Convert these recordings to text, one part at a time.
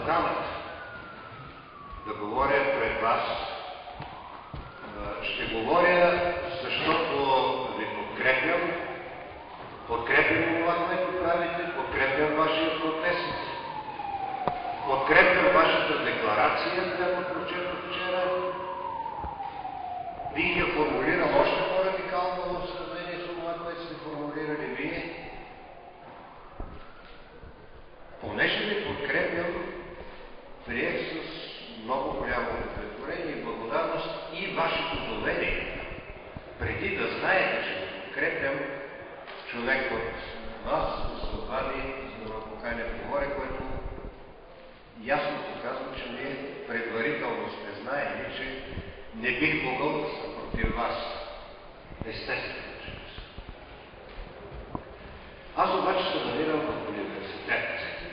поканата да говоря пред вас. Ще говоря, защото ви подкрепям. Подкрепям това, което правите, подкрепям вашия протест. Подкрепям вашата декларация, която прочетох вчера. Бих я формулирал още по-радикално в сравнение с това, което сте формулирали вие. Понеже ви подкрепям, приех с много голямо удовлетворение и благодарност и вашето доверие. Преди да знаете, че ви подкрепям, човек от вас да се обади, за да ме поканя да говоря, което ясно показва, че вие предварително сте знаели, че не бих могъл да съм против вас. Естествено, че не съм. Аз обаче се намирам в университет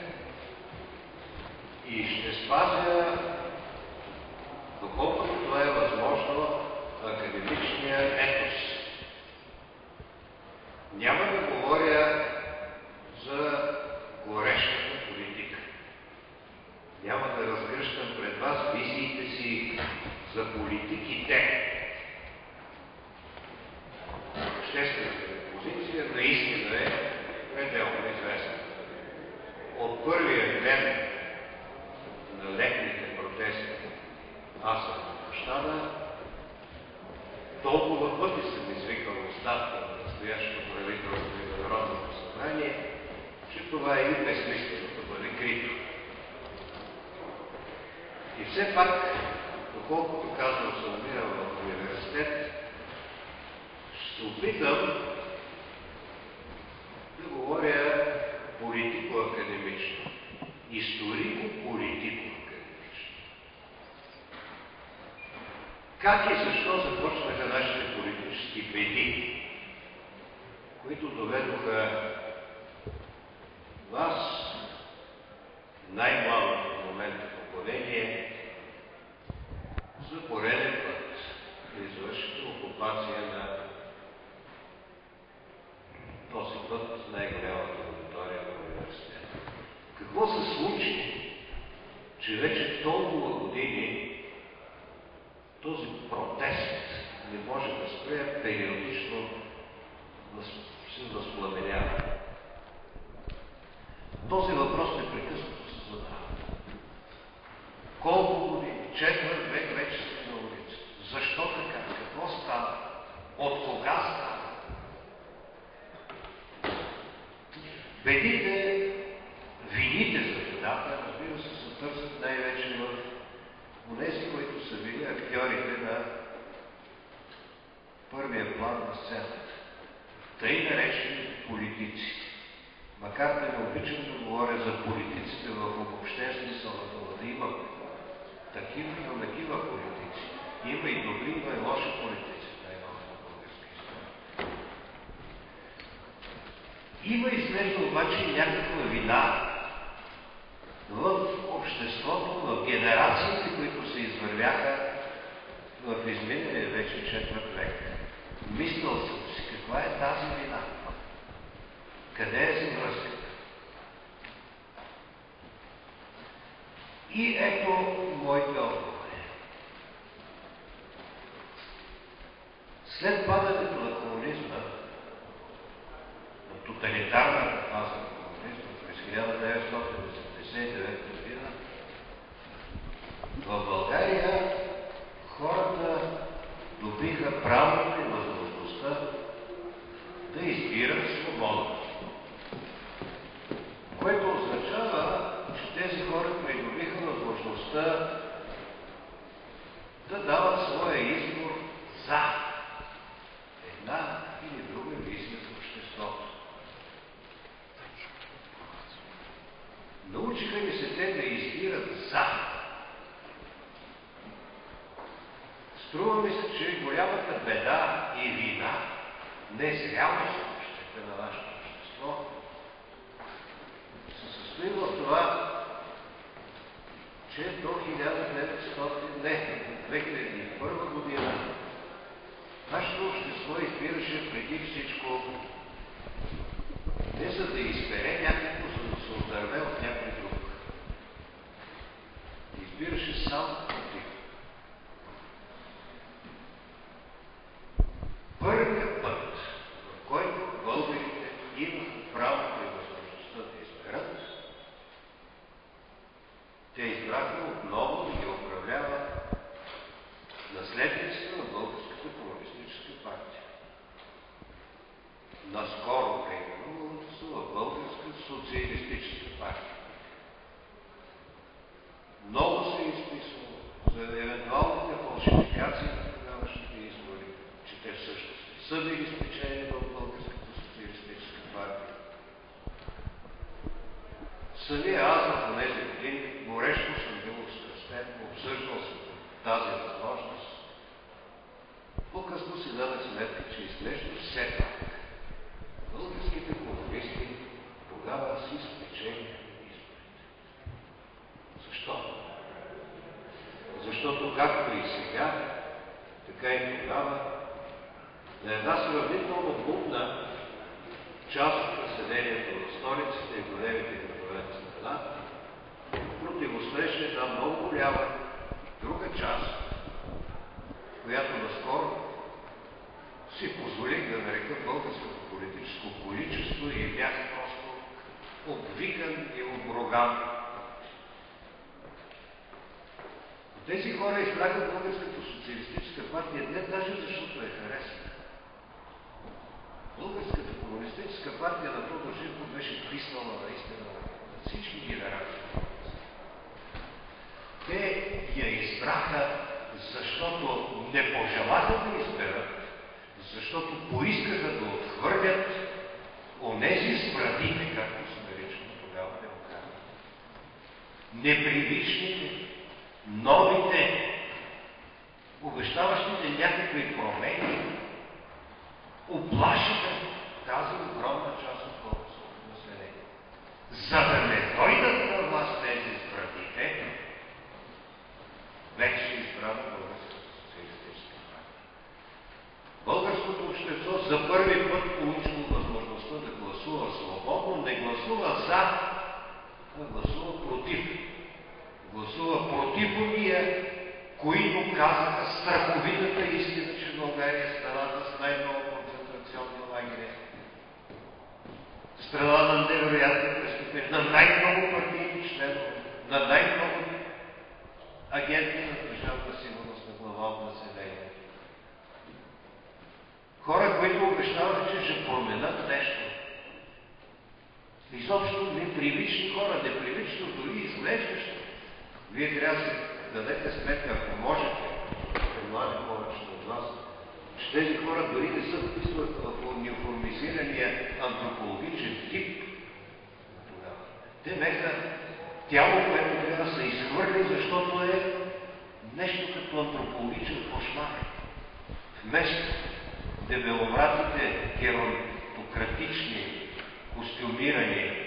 и ще спазя, доколкото това е възможно, академичния етос. Няма да говоря за горещата политика. Няма да разгръщам пред вас визиите си за политиките. Обществената позиция наистина е пределно известна. От първия ден на летните протести аз съм на площада, толкова пъти съм извикал оставка на настоящото правителство и на Народното събрание, че това е и безсмислено да бъде крито. И все пак, доколкото казвам, се намирам в университет, ще се опитам да говоря политико-академично, историко-политико-академично. Как и защо започнаха нашите политически беди, които доведоха вас, най-младото в момента поколение, за пореден път да извършите окупация на този път най-голямата аудитория на университета. Какво се случи, че вече толкова години този протест не може да спре, периодично се възпламенява? Този въпрос непрекъснато се задава. Колко години? Четвърт век вече сме на улицата. Защо така? Какво става? От кога става? Бедите, вините за бедата, разбира се, се търсят най-вече в онези, които са били актьорите на първия план на сцената. Тъй наречени политици. Макар да не обичам да говоря за политиците в обобщен смисъл на думата, има такива и такива политици. Има и добри, но и лоши политици в най-новата българска история. Има изглежда обаче и някаква вина в обществото, в генерациите, които се извървяха в изминалия вече четвърт век. Мислил съм си, каква е тази вина? Къде е завръзката? И ето моите отговори. След падането на комунизма, на тоталитарната фаза на комунизма през 1989 година, в България хората добиха правото и възможността да избират свободно. Което означава, че тези хора придобиха възможността да дават своя избор за една или друга визия за обществото. Научиха ли се те да избират за? Струва ми се, че голямата беда и вина, незрялост на нашето общество, се състои в това, че до 2001 година нашето общество избираше преди всичко не за да избере някакво, за да се отдърве от някой друг. сам против. Първият път, в който българите имаха правото и възможността да изберат, те избраха отново да ги управлява наследниците на Българската комунистическа партия. Наскоро, примерно, са в Българска социалистическа партия. Много се изписва за евентуалните фалшификации на тогавашните избори, че те всъщност не са били спечелени в Българската социалистическа партия. Самия аз в тези години горещо съм бил страстен, обсъждал съм тази възможност. По-късно си дадах сметка, че изглежда все пак българските комунисти тогава си спечелиха изборите. Защо? Защото както и сега, така и тогава, на една сравнително бунтна част от населението в столиците и големите градове на страната противостоеше една много голяма друга част, която наскоро си позволих да нарека българското политическо количество и бях просто обвикан и обруган. Тези хора избраха Българската социалистическа партия не даже защото я харесаха. Българската комунистическа партия на Тодор Живков беше приснала наистина на всички генерации. Те я избраха, защото не пожелаха да изберат, защото поискаха да отхвърлят онези спрадите, както се наричаха тогава демократи. Непривичните, новите, обещаващите някакви промени, уплашиха тази огромна част от българското население. За да не дойдат на власт тези спрадите, вече избрана Българската социалистическа партия. Българското общество за първи път получило възможността да гласува свободно, не гласува за, а гласува против. Гласува против уния, които казаха страховитата истина, че България е страната с най-много концентрационни лагери, страна на невероятни престъпления, на най-много партийни членове, на най-много агенти на държавна сигурност на глава от населението. Хора, които обещаваха, че ще променят нещо. Изобщо непривични хора, непривично дори изглеждащо. Вие трябва да си дадете сметка, ако можете, млади повече от вас, че тези хора дори не са вписват в униформизирания антропологичен тип. Те бяха тяло, което трябва да се изхвърли, защото е нещо като антропологичен кошмар. Вместо дебеловратите, геронтократични, костюмирани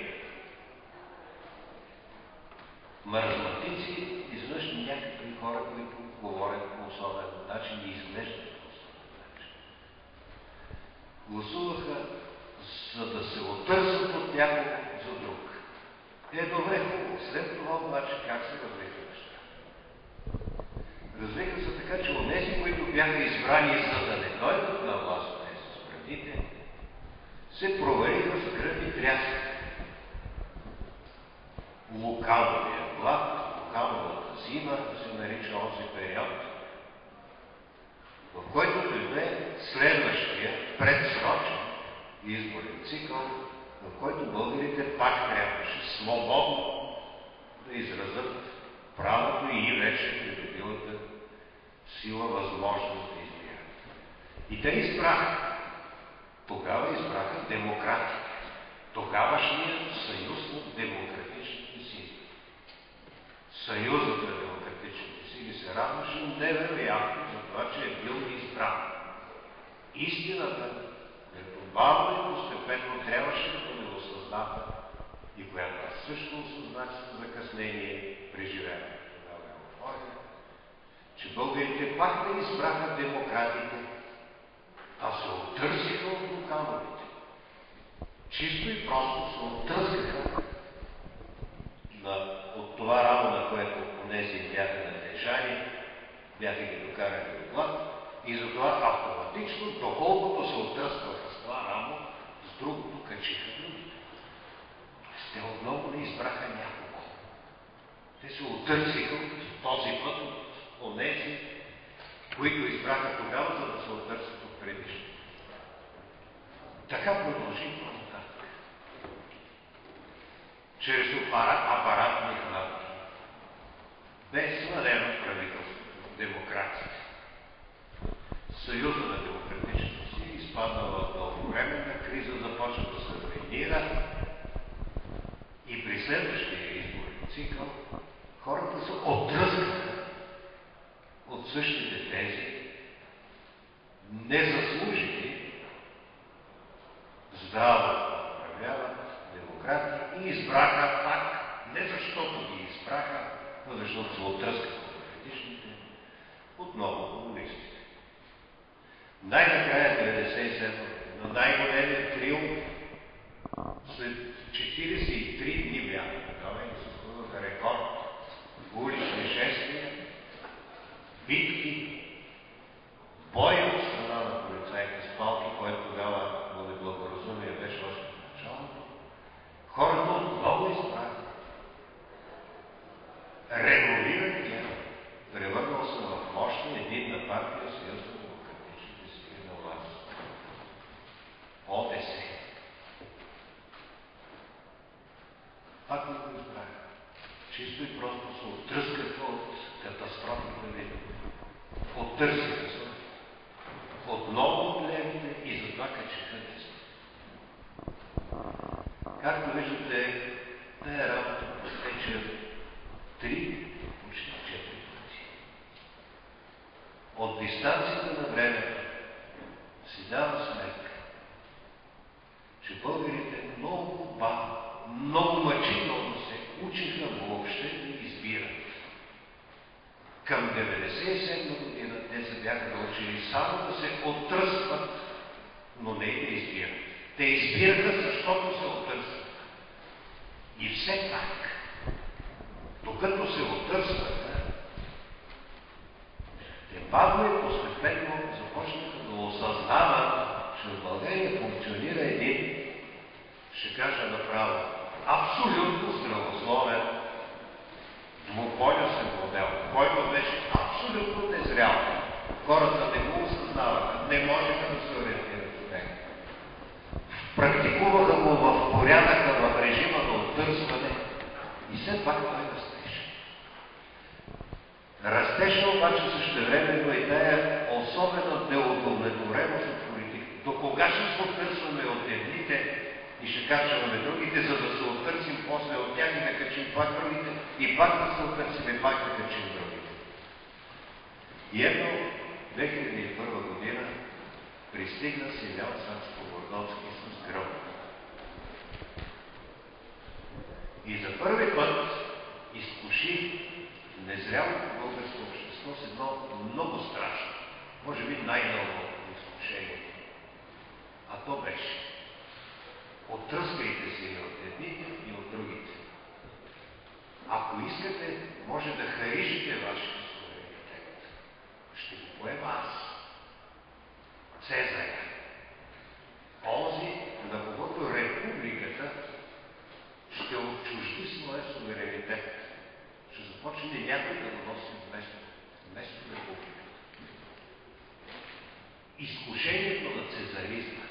маразматици, изведнъж някакви хора, които говорят по особен начин и изглеждат по особен начин. Гласуваха, за да се отърсят от някого за друг. Добре, хубаво. След това обаче как се развиха неща? Развиха се така, че онези, които бяха избрани, за да не дойдат на власт с предите, се провалиха с гръб и трясък. Лукавовия глад, лукавовата зима, се нарича онзи период, в който дойде следващия предсрочен изборен цикъл, в който българите пак трябваше свободно да изразят правото и вече придобилата сила възможност да избират. И те избраха. Тогава избраха демократите. Тогавашният съюз на демократичните сили. Съюзът на демократичните сили се радваше невероятно за това, че е бил избран. Истината, която бавно и постепенно трябваше да бъде осъзната и която аз също осъзнах с закъснение преживявам тогава еуфория, че българите пак не избраха демократите, а се оттърсиха от лукавовите. Чисто и просто се оттърсиха от това рамо, на което онези бяха надежди. яничари, бяха ги докарали до глад и затова автоматично, доколкото се оттръскваха с това рамо, с другото качиха другите. Те отново не избраха някого. Те се отърсиха този път от онези, които избраха тогава, за да се отърсят от предишни. Така продължи по-нататък. Чрез апаратни хватки, без свалено правителството, демокрация. Съюза на демократичната сили изпадна в дълговременна криза, започва да се руинира и при следващия изборен цикъл хората се отдръскаха от същите тези незаслужени здраво да управляват демократи и избраха пак, не защото ги избраха, но защото се отдръскаха от предишните, отново комунистите. Най-накрая 97 на най-големия триумф след 43 дни бяха тогава и се сложиха рекорд. Улични шествия, битки, бой от страна на полицайите с палки, който тогава по неблагоразумие беше още в началото. Хората отново избраха. Реновиран ГЕРБ, превърнал се в мощна единна партия Съюз на демократичните сили на власт. ОДС. Пак не го избраха. Чисто и просто се оттръскаха от катастрофата видове. Оттърсиха се. Отново от левите и затова качиха десни. Както виждате, тая работа протече 3, почти 4 пъти. От дистанцията на времето си дава сметка, че българите много бавно, много мъчително се учиха въобще да избират. Към 1997 година те се бяха научили само да се оттръскват, но не и да избират. Те избираха, защото се оттръскват. И все пак, докато се отърсваха, те бавно и постепенно започнаха да осъзнават, че в България функционира един, ще кажа направо, абсолютно здравословен двуполюсен модел, който беше абсолютно незрял. Хората не го осъзнаваха, не можеха да се ориентират в него. Практикуваха го в порядъка, в режима на оттърсване и все пак той растеше. Растеше обаче същевременно и тая особена неудовлетвореност от политика. До кога ще се оттърсваме от едните и ще качваме другите, за да се оттърсим после от тях и да качим пак другите, и пак да се оттърсим и пак да качим другите. И ето, 2001 година пристигна Симеон Сакскобургготски с гръб. И за първи път изкуши незрялото българско общество с едно много страшно, може би най-дълго изкушение. А то беше: оттръскайте се и от едните, и от другите. Ако искате, може да харижите вашия суверенитет. Ще го поема аз. Цезаря. Онзи, на когото републиката ще отчужди своя суверенитет. Ще започне някой да го носи вместо републиката. Изкушението на цезаризма.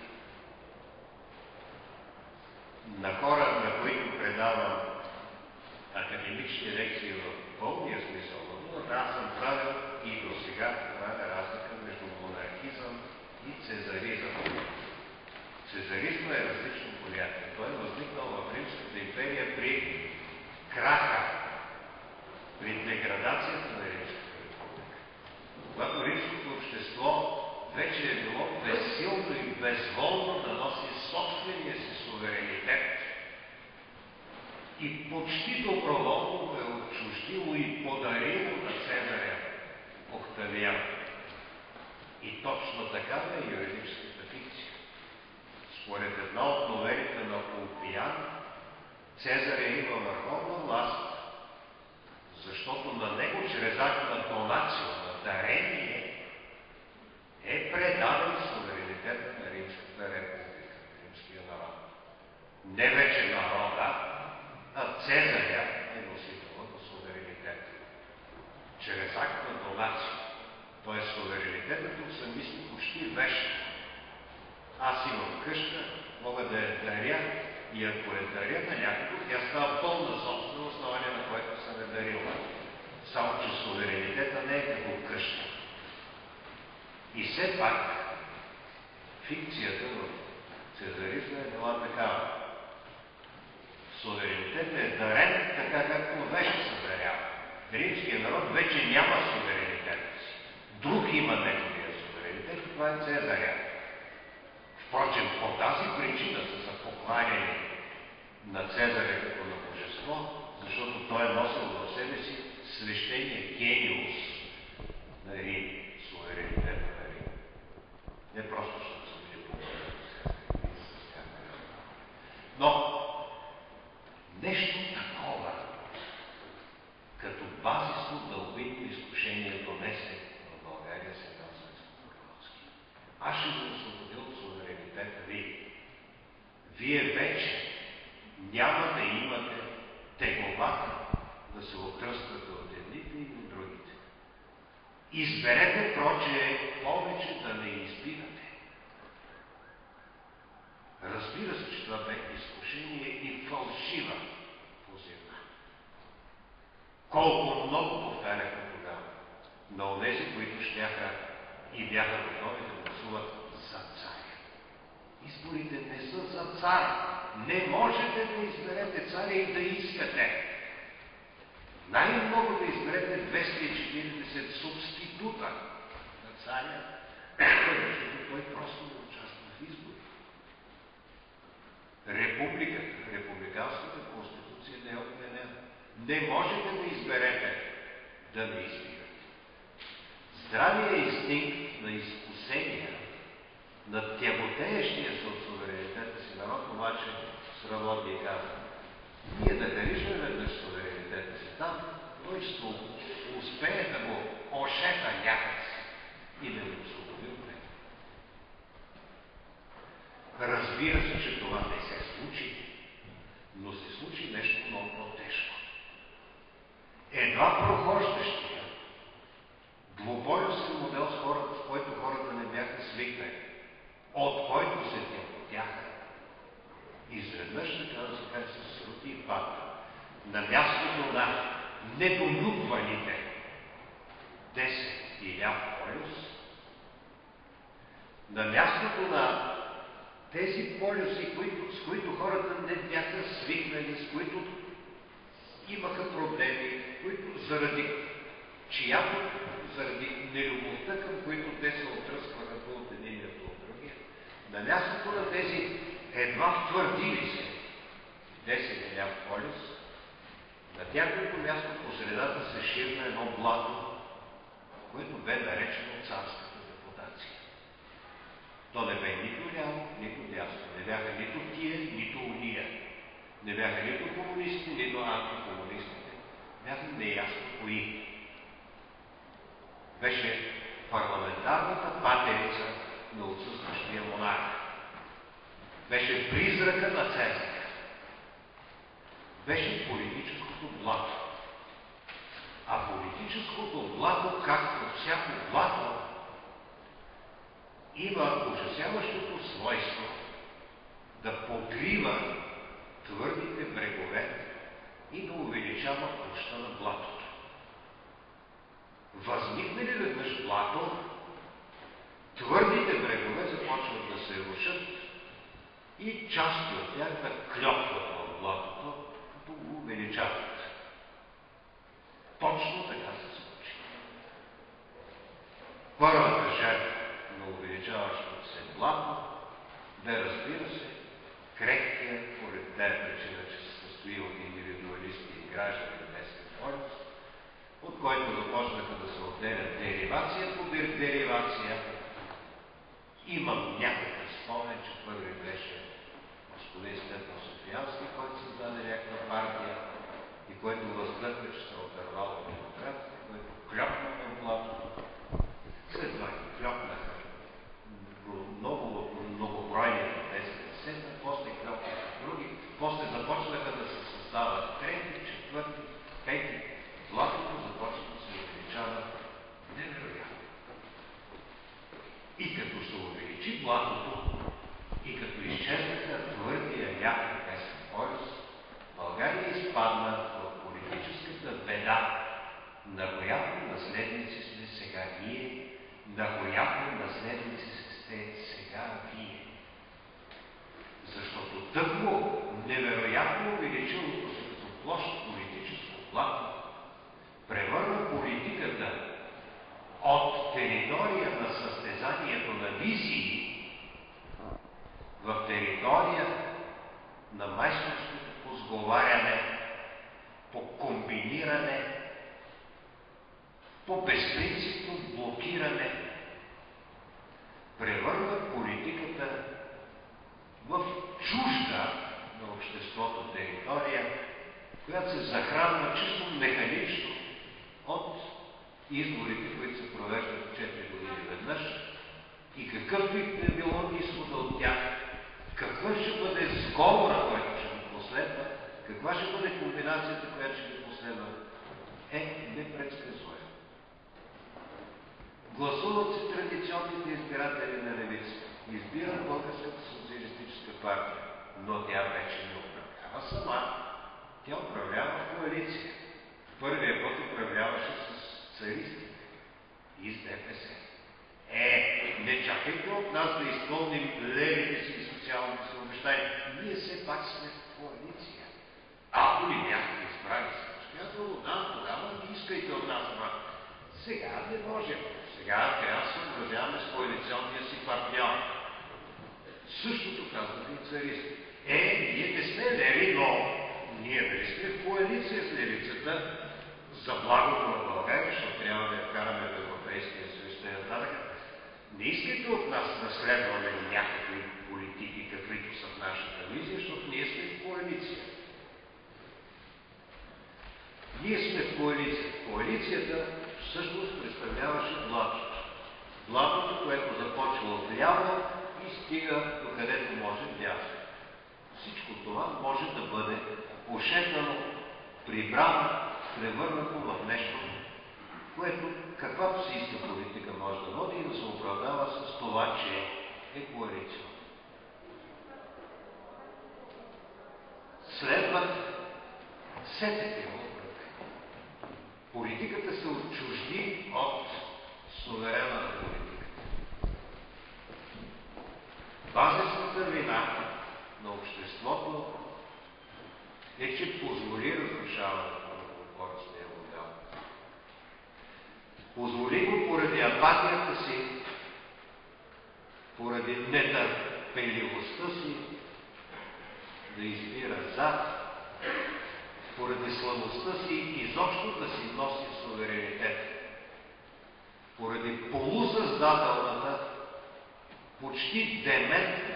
На хора, на които предавам академични лекции в пълния смисъл на думата, аз съм правил и до сега правя разлика между монархизъм и цезаризъм. Цезаризма е различно понятие. Той е възникнал в Римската империя при краха, при деградацията на Римската република. Когато римското общество вече е било безсилно и безволно да носи собствения си суверенитет и почти доброволно го е отчуждило и подарило на Цезаря Октавиан. И точно такава е юридическата фикция. Според една от новелите на Улпиян, Цезаря има върховна власт, защото на него чрез акт на суверенитета са мисли почти вещи. Аз имам къща, мога да я даря и ако я даря на някого, тя става пълна собствена, основание на което съм я дарила. Само че суверенитета не е като къща. И все пак фикцията в цезаризма е била такава. Суверенитетът е дарен така, както вещ се дарява. Римският народ вече няма суверенитета си. Друг има неговия суверенитет, това е Цезаря. Впрочем, по тази причина са се покланяли на Цезаря като на божество, защото той е носил в себе си свещения гениус на Рим, суверенитета на Рим. Не просто ще се били по-добре. Но нещо такова, като базисно дълбоко изкушение донесе в България сега Светославски. Аз ще го освободил от суверенитета ви. Вие вече няма да имате тегловата да се отръствате от едните и от другите. Изберете, проче, повече да не избирате. Разбира се, че това бе изкушение и фалшива позива. Колко много повтаряха тогава на онези, които щяха и бяха готови да гласуват за царя. Изборите не са за цар. Не можете да изберете царя и да искате. Най-много да изберете 240 субститута на царя, защото той просто не участва в избори. Републиката, републиканската конституция не е отменена. Не можете да изберете да не избирате. Здравия инстинкт на изкусения, на тяготеещия се от суверенитета си народ, обаче сработи и казва: ние да харишме веднъж суверенитета си там, той ще успее да го ошета някакси и да го освободи от него. Разбира се, че това не се случи, но се случи нещо много по-тежко. Едва прохождащия двуполюсен модел с хората, с който хората не бяха свикнали, от който се тяготяха, изведнъж, така да се каже, се срути и падна на мястото на недолюбваните 10 и ляв полюс, на мястото на тези полюси, с които хората не бяха свикнали, с които имаха проблеми, които заради нелюбовта, към които те се отръскваха по от единия от другия, на мястото на тези едва втвърдили се 10 ляв полюс, на тяхното място по средата се ширна едно блато, което бе наречено царската депутация. То не бе нито ляво, нито дясно. Не бяха нито тия, нито уния. Не бяха нито комунисти, нито антикомунистите. Бяха неясно кои. Беше парламентарната патерица на отсъстващия монарх. Беше призрака на Цезар. Беше политическото блато. А политическото блато, както всяко блато, има ужасяващото свойство да покрива твърдите брегове и да увеличава площта на блатото. Възникне ли веднъж блато, твърдите брегове започват да се рушат и части от тях да клёпват в блатото, като го увеличават. Точно така се случи. Първата жертва на увеличаващото се блато бе, разбира се, крехкия, поред тая причина, че се състои от индивидуалисти и граждани в десен полюс, от който започнаха да се отделят деривация по деривация. Имам някакъв спомен, че първи беше господин Стефан Софиянски, който създаде някаква партия и който възглътва, че се отървал от демократите, който клёпна на блатото. След това ги клёпнаха многобройните тези десета, после клёпнаха други, после започнаха да се създават трети, четвърти, пети. Блатото започна да се увеличава невероятно. доминиране, по безпринципно блокиране, превърна политиката в чужда на обществото територия, която се захранва чисто механично от изборите, които се провеждат 4 години веднъж, и какъвто и да било изхода от тях, какъв ще бъде сговора, който ще го последва, каква ще бъде комбинацията, която ще го последва, е непредсказуемо. Гласуват се традиционните избиратели на левицата. Избират Българската социалистическа партия, но тя вече не управлява сама. Тя управлява в коалиция. Първия път управляваше с царистите и с ДПС. Не чакайте от нас да изпълним левите си и социалните си обещания. Ние все пак сме в коалиция. Ако ли бяхте избрали самостоятелно, тогава не искайте от нас, ама сега не можем. Сега трябва да се съобразяваме с коалиционния си партньор. Същото казват и царисти. Ние не сме леви, но ние дали сме в коалиция с левицата за благото на България, защото трябва да я караме в Европейския съюз и нататък. Не искайте от нас да следваме някакви политики, каквито са в нашата визия, защото ние сме в коалиция. Ние сме в коалиция. Коалицията всъщност представляваше блатото. Блатото, което започва от ляво и стига до където може дясно. Всичко това може да бъде ошетнано, прибрано, превърнато в нещо, което каквато си иска политика може да води и да се оправдава с това, че е коалиция. Следват сетите му управление. Политиката се отчужди от суверена на политиката. Базисната вина на обществото е, че позволи разрушаването на комфортния модел. Позволи го поради апатията си, поради нетърпеливостта си да избира зад, поради слабостта си изобщо да си носи суверенитет, поради полусъзнателната, почти дементна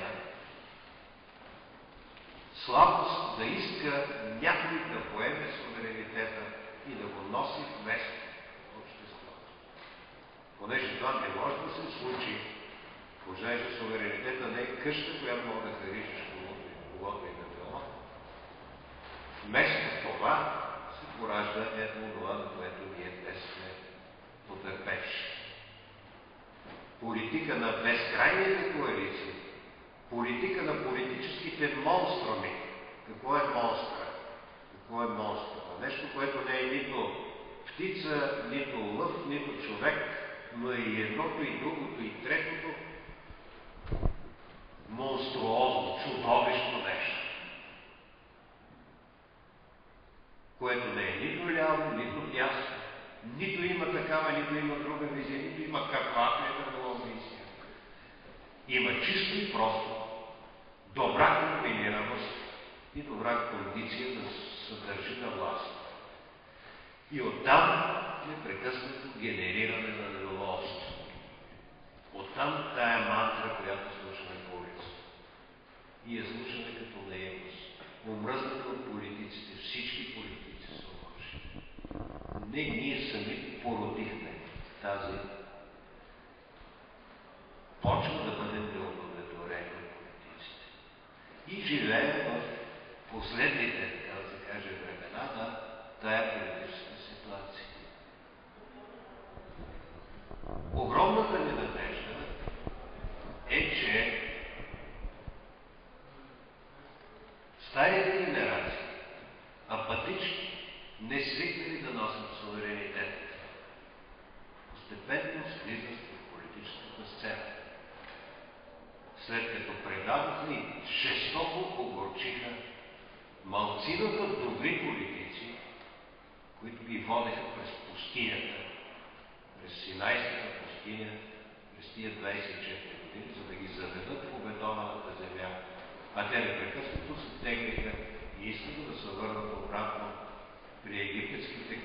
слабост да иска някой да поеме суверенитета и да го носи вместо обществото. Понеже това не може да се случи, понеже суверенитета не е къща, която може да харишеш когото и да било. Вместо това се поражда това, на което ние днес сме потърпевши. Политика на безкрайните коалиции, политика на политическите монструми. Какво е монстра? Какво е монстра? Нещо, което не е нито птица, нито лъв, нито човек, но е и едното, и другото, и третото. Монструозно, чудовищно нещо. Което не е нито ляво, нито дясно. Нито има такава, нито има друга визия, нито има каквато е да било визия. Има чисто и просто добра комбинираност и добра кондиция да съдържи на власт. И оттам непрекъснато генериране на недоволство. Оттам тая мантра, която слушаме по улицата. И я слушаме като наивност. Омръзната от политиците, всички политици са лоши. Не, ние сами породихме тази почва да бъдем неудовлетворени от политиците. И живеем в последните, така да се каже, времена на тая политическа ситуация. Огромната ни надежда е, че старите генерации, апатични, не свикнали да носят суверенитет, постепенно слизат в политическата сцена. След като предадоха и жестоко огорчиха малцината добри политици, които ги водеха през пустинята, през Синайската пустиня, през тия 24 години, за да ги заведат в обетованата земя. А те непрекъснато се теглиха и искаха да се върнат обратно при египетските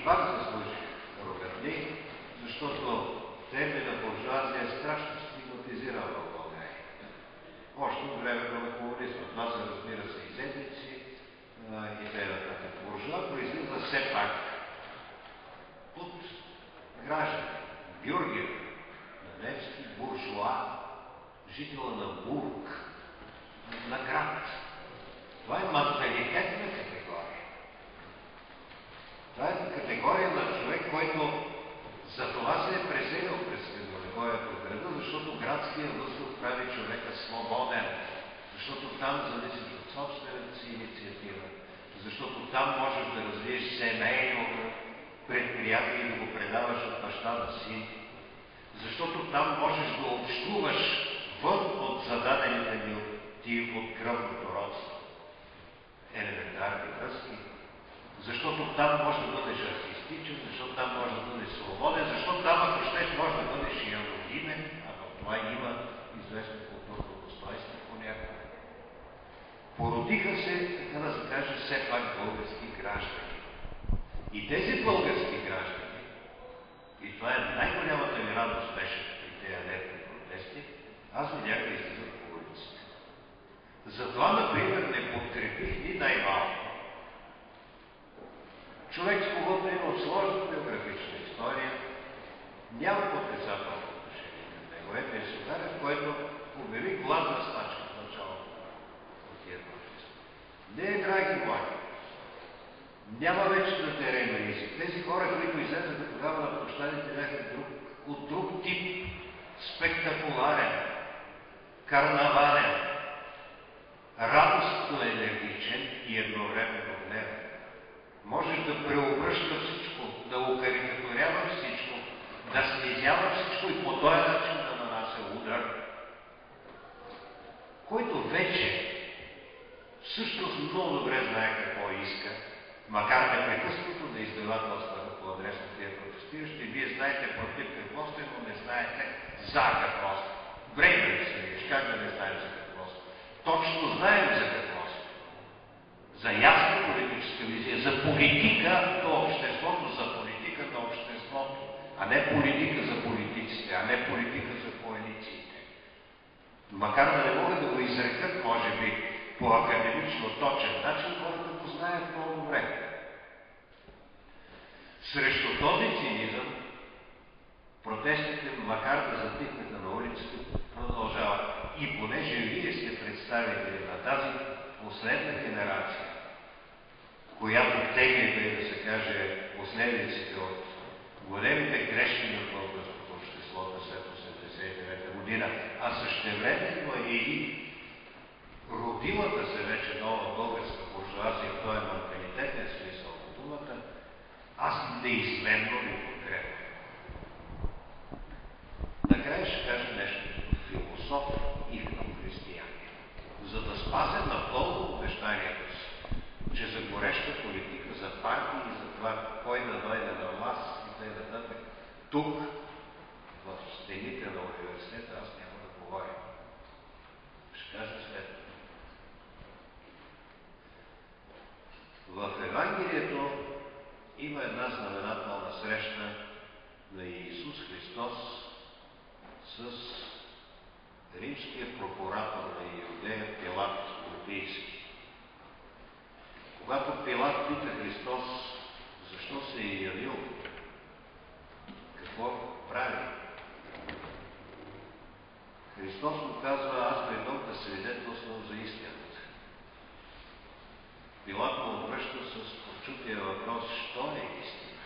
пак заслужих ругатни, защото термина буржуазия е страшно стигматизиран в България. Още от времето на комунизма. Това са, разбира се, изетници и т.н. Буржуа произлиза все пак от граждани. Бюргер, на немски буржуа, жителя на Бург, на град. Това е менталитетна категория. Това е категория на човек, който за това се е преселил през средновековието в града, защото градския въздух прави човека свободен, защото там зависиш от собствената си инициатива, защото там можеш да развиеш семейно предприятие и да го предаваш от баща на син, защото там можеш да общуваш вън от зададените ти от кръвното родство. Елементарни връзки. Защото там може да бъдеш артистичен, защото там може да бъдеш свободен, защото там, ако щеш, може да бъдеш и анонимен, а в това има известно културно достоинство понякога. Породиха се, така да се каже, все пак български граждани. И тези български граждани, и това е най-голямата ми радост беше при тези летни протести, аз видях да излизат по улиците. Затова, например, не подкрепих ни най-малко човек с когото има от сложна биографична история, няма подписателно отношение към него. Ето е Сударев, който обяви гладна стачка в началото на тия протести. Не, драги мои, няма вече на терен ризи. Тези хора, които излезаха тогава на площадите, бяха от друг тип, спектакуларен, карнавален, радостно енергичен и едновременно гневен. Можеш да преобръща всичко, да окарикатурява всичко, да снизява всичко и по този начин да нанася удар, който вече всъщност много добре знае какво иска, макар непрекъснато да издевателства по адрес на тия протестиращи. Вие знаете против какво сте, но не знаете за какво сте. Време ли се виж, как да не знаем за какво сте? Точно знаем за какво сте. За ясна политическа визия, за политика на обществото, за политика на обществото, а не политика за политиците, а не политика за коалициите. Макар да не могат да го изрекат, може би, по академично точен начин, хората го знаят много добре. Срещу този цинизъм протестите, макар да затихнаха на улиците, продължават. И понеже вие сте представители на тази последна генерация, която тегли, да се каже, последиците от големите грешки на българското общество след 1989 година, а същевременно е и родилата се вече нова българска буржуазия, в този менталитетен смисъл на думата, аз неизменно ви подкрепям. Накрая ще кажа нещо като философ и като християнин, за да спазя напълно обещанието си, че за гореща политика, за партии и за това кой да дойде на власт и т.н. тук, в стените на университета, аз няма да говоря. Ще кажа следното. В Евангелието има една знаменателна среща на Иисус Христос с римския прокуратор на Иудея Пилат Понтийски. Когато Пилат пита Христос защо се е явил, какво прави, Христос му казва: аз дойдох да свидетелствам за истината. Пилат му обръща с прочутия въпрос: що е истина?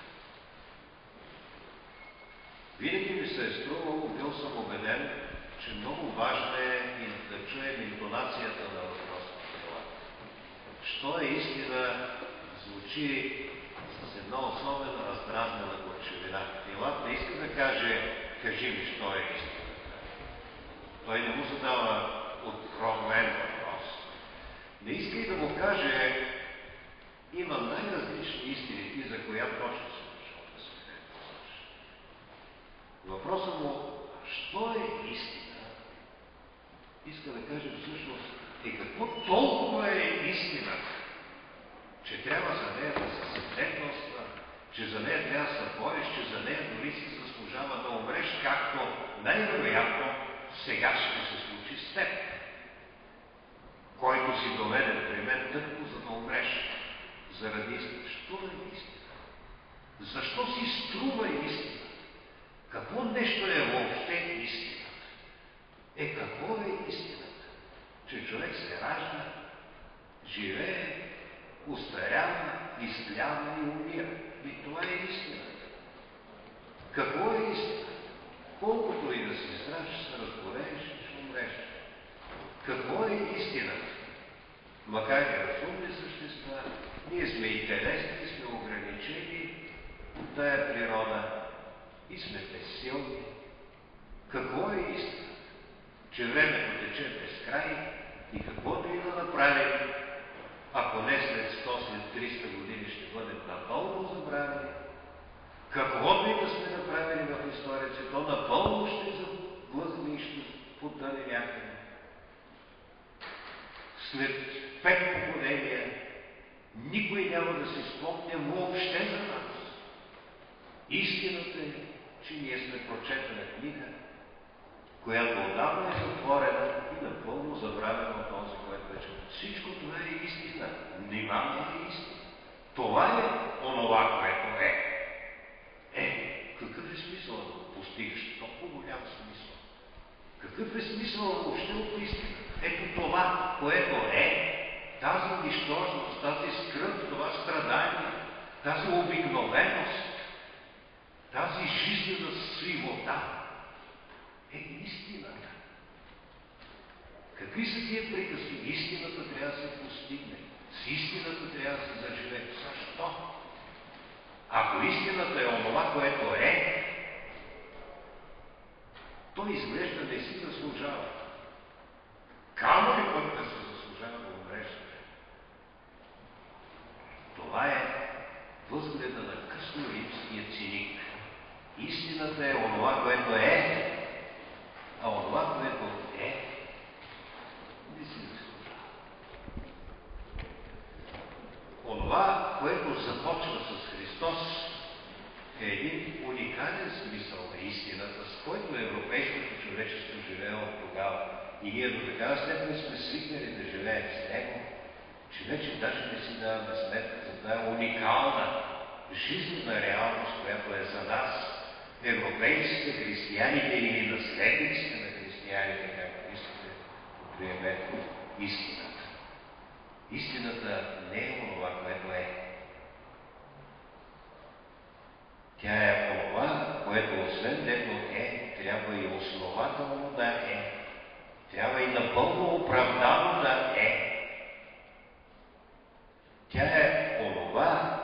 Винаги ми се е струвало, бил съм убеден, че много важно е и да чуем интонацията на въпроса на Пилат. Що е истина звучи с една особена раздразнена горчевина. Пилат не иска да каже: кажи ми, що е истина. Той не му задава откровен въпрос. Не иска и да му каже: има най-различни истини, ти за коя точно се дошъл да свидетелстваш. Въпросът му, що е истина, иска да каже всъщност: какво толкова е истина, че трябва за нея да се свидетелства, че за нея трябва да се бориш, че за нея дори си заслужава да умреш, както най-вероятно сега ще се случи с теб, който си доведен при мен тъкмо за да умреш заради истина. Що е истина? Защо си струва истина? Какво нещо е въобще истината? Какво е истината? Че човек се ражда, живее, устарява, изтлява и умира. И това е истината. Какво е истина? Колкото и да си здрав, ще се разболееш, ще умреш. Какво е истината? Макар и разумни същества, ние сме и телесни, сме ограничени от тая природа и сме безсилни. Какво е истината? Че времето тече без край и каквото и да направим, ако не след 100, след 300 години ще бъдем напълно забравени, каквото и да сме направили в историята, то напълно ще заблъзне и ще потъне някъде. След 5 поколения никой няма да си спомня въобще за нас. Истината е, че ние сме прочетена книга, която отдавна е затворена и напълно забравена от този, който вече. Всичко това е истина. Нима не е истина. Това е онова, което е. Какъв е смисъл да го постигаш? Толкова голям смисъл. Какъв е смисъл въобще от истина? Ето това, което е, тази нищожност, тази скръб, това страдание, тази обикновеност, тази жизнена сивота е истината. Какви са тия приказки? Истината трябва да се постигне. С истината трябва да се заживее. Защо? Ако истината е онова, което е, то изглежда не си заслужава. Камо ли пък да се заслужава да умреш? Това е възгледа на късно-римския циник. Истината е онова, което е, а онова, което е, не си заслужава. Онова, което започва с Христос, е един уникален смисъл на истината, с който европейското човечество живее от тогава. И ние до такава степен сме свикнали да живеем с него, че вече даже не си даваме сметка за тази уникална жизнена реалност, която е за нас, европейците, християните или наследниците на християните, както искате да приемете истината. Истината не е онова, което е. Тя е онова, което освен дето е, трябва и основателно да е. Трябва и напълно оправдано да е. Тя е онова,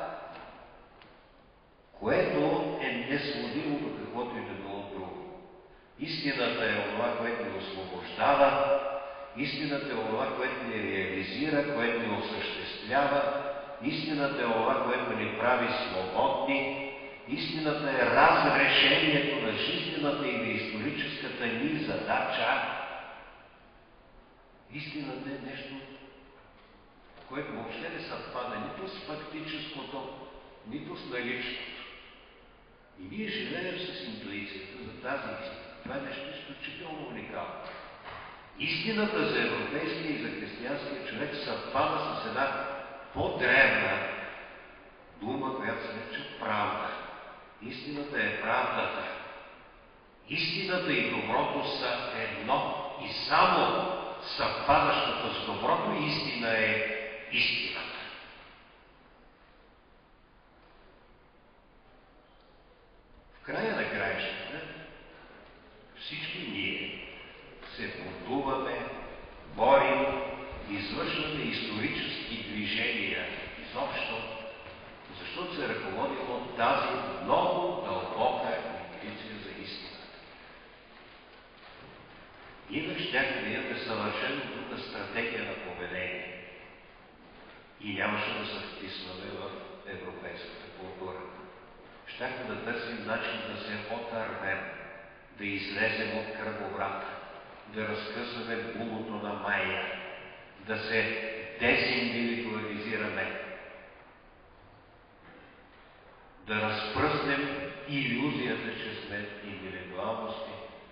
което е несводимо до каквото и да било друго. Истината е онова, което ни освобождава. Истината е онова, което ни реализира, което ни осъществява. Истината е онова, което ни прави свободни. Истината е разрешението на жизнената и на историческата ни задача. Истината е нещо, което въобще не съвпада нито с фактическото, нито с наличното. И ние живеем с интуицията за тази истина. Това е нещо изключително уникално. Истината за европейския и за християнския човек съвпада с една по-древна дума, която се нарича правда. Истината е правдата. Истината и доброто са едно. И само съвпадащата с доброто истина е истината. В края на краищата всички ние се бунтуваме, борим, извършваме исторически движения изобщо, защото се ръководим от тази много дълбока интуиция за истината. Инак щяхме да имаме съвършено друга стратегия на поведение и нямаше да се вписваме в европейската култура. Щяхме да търсим начин да се отървем, да излезем от кръговрата, да разкъсаме булото на Майя, да се дезиндивидуализираме, да разпръснем илюзията, че сме индивидуалности,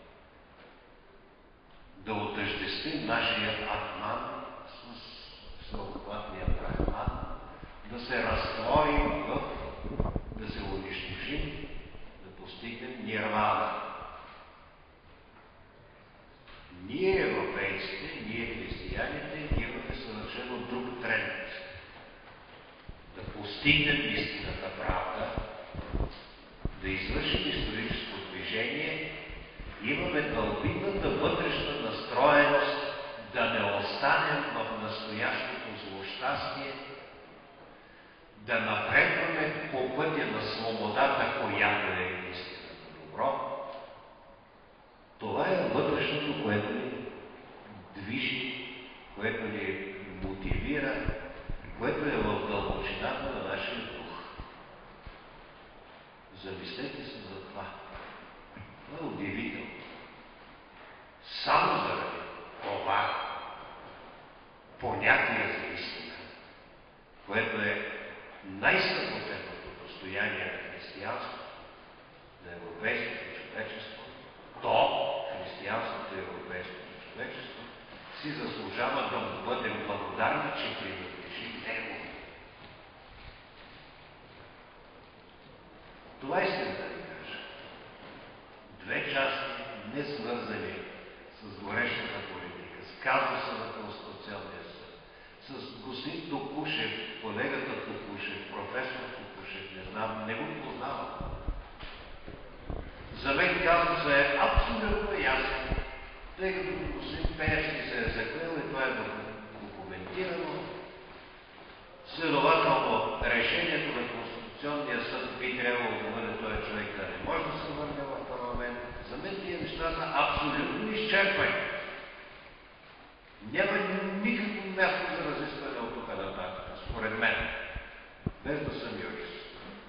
да отъждествим нашия атман с всеобхватния брахман, да се разтворим да се унищожим, да постигнем нирвана. Ние, европейците, ние, християните, имаме съвършено друг тренд. Да постигнем истината правда, да извършим историческо движение, имаме дълбинната вътрешна настроеност да не останем в настоящото злощастие, да напредваме по пътя на свободата, която е истината добро. Това е вътрешното, което ни движи, което ни мотивира, което е в дълбочината на нашия дух. Замислете се за това. Това е удивително. Само заради това понятие за истина, което е най-скъпоценното достояние на християнството, на европейското човечество, то християнството и европейското човечество си заслужава да му бъдем благодарни, че принадлежи него. Това искам да ви кажа. Две части, не свързани с горещата политика, с казуса на Конституционния съд, с господин Токушев, колегата Токушев, професор Токушев, не знам, не го познавам. За мен казусът е абсолютно ясен, тъй като господин Пеевски се е заклел и това е документирано. Следователно, решението на Конституционния съд би трябвало да бъде този човек да не може да се върне в парламент. За мен тия неща са абсолютно изчерпани. Няма никакво място за разискване от тук нататък, според мен, без да съм юрист.